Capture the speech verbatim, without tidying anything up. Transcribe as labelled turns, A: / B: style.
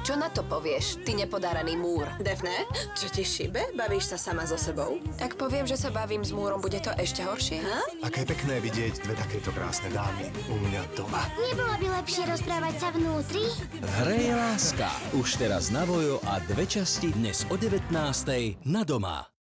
A: Čo na to povieš, ty nepodáraný múr?
B: Defne, čo ti šibe? Bavíš sa sama so sebou?
A: Ak poviem, že sa bavím s múrom, bude to ešte horšie?
B: Ha?
C: Aké pekné vidieť dve takéto krásne dámy u mňa doma.
D: Nebolo by lepšie rozprávať sa vnútri?
E: V hre je láska. Už teraz na Vojo a dve časti dnes o devätnástej na Doma.